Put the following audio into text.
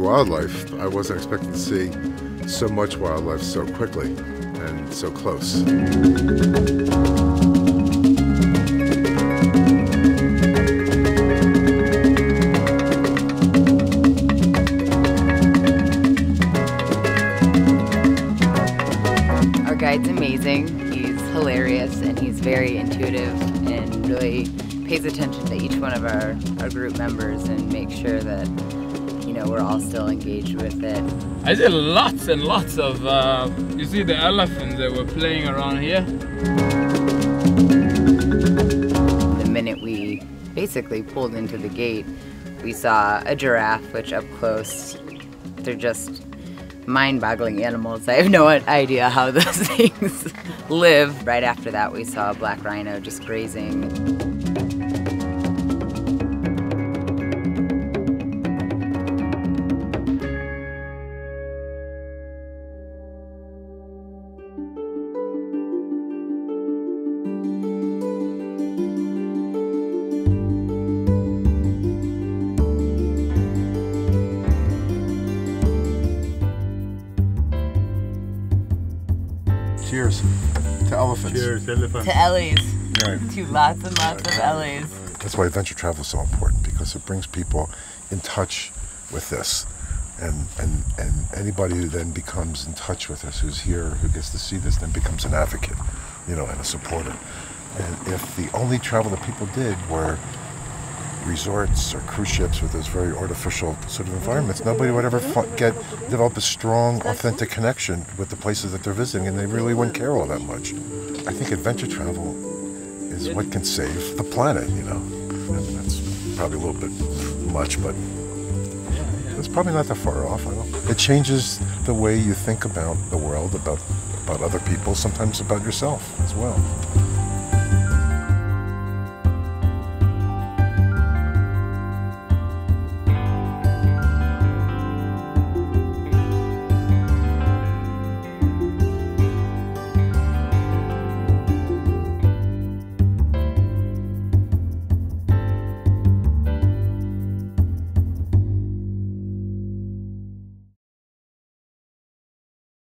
wildlife. I wasn't expecting to see so much wildlife so quickly and so close. Our guide's amazing. He's hilarious and he's very intuitive and really pays attention to each one of our group members and makes sure that, you know, we're all still engaged with it. I did lots and lots of, you see the elephants that were playing around here? The minute we basically pulled into the gate, we saw a giraffe, which up close, they're just mind-boggling animals. I have no idea how those things live. Right after that, we saw a black rhino just grazing. Cheers to elephants. Cheers, elephants. To Ellie's. Right. To lots and lots of Ellie's. That's why adventure travel is so important, because it brings people in touch with this. And anybody who then becomes in touch with us, who's here, who gets to see this, then becomes an advocate, you know, and a supporter. And if the only travel that people did were resorts or cruise ships with those very artificial sort of environments, nobody would ever develop a strong, authentic connection with the places that they're visiting, and they really wouldn't care all that much. I think adventure travel is what can save the planet, you know. And that's probably a little bit much, but it's probably not that far off. I don't. It changes the way you think about the world, about other people, sometimes about yourself as well.